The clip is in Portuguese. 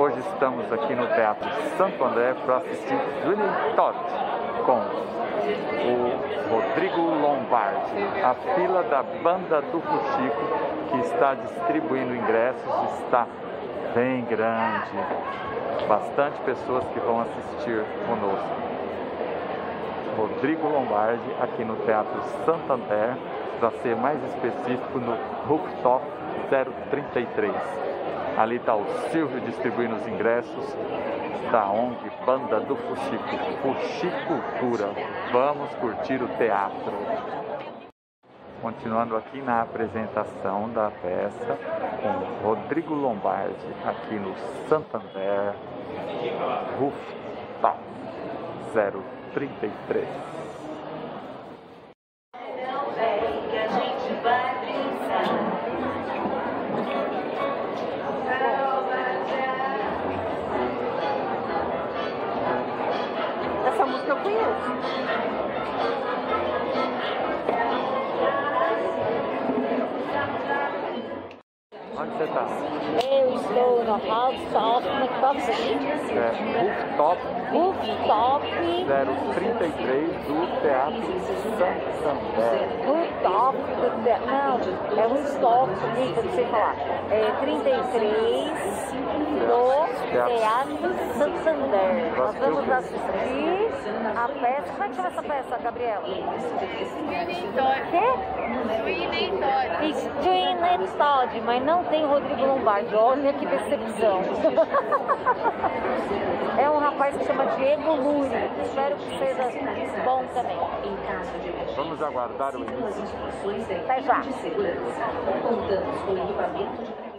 Hoje estamos aqui no Teatro Santo André para assistir Sweeney Todd com o Rodrigo Lombardi. A fila da banda do Fuxico, que está distribuindo ingressos, está bem grande. Bastante pessoas que vão assistir conosco. Rodrigo Lombardi aqui no Teatro Santo André, para ser mais específico no Rooftop 033. Ali está o Silvio distribuindo os ingressos da ONG Banda do Fuxico, Fuxicultura. Vamos curtir o teatro. Continuando aqui na apresentação da peça com Rodrigo Lombardi aqui no Santander Rooftop 033. Essa música eu conheço. Onde você está? Eu estou no Rooftop Rooftop 033 do Teatro Santander. Rooftop do Teatro. Não, é Rooftop, eu não sei falar. É 33 do Teatro Santander. Nós vamos assistir a peça. Como é que chama essa peça, Gabriela? Sweeney Todd, mas não tem Rodrigo Lombardi. Olha que decepção. É um rapaz que chama Diego Luri. Espero que seja bom também. Vamos aguardar o início. Até já.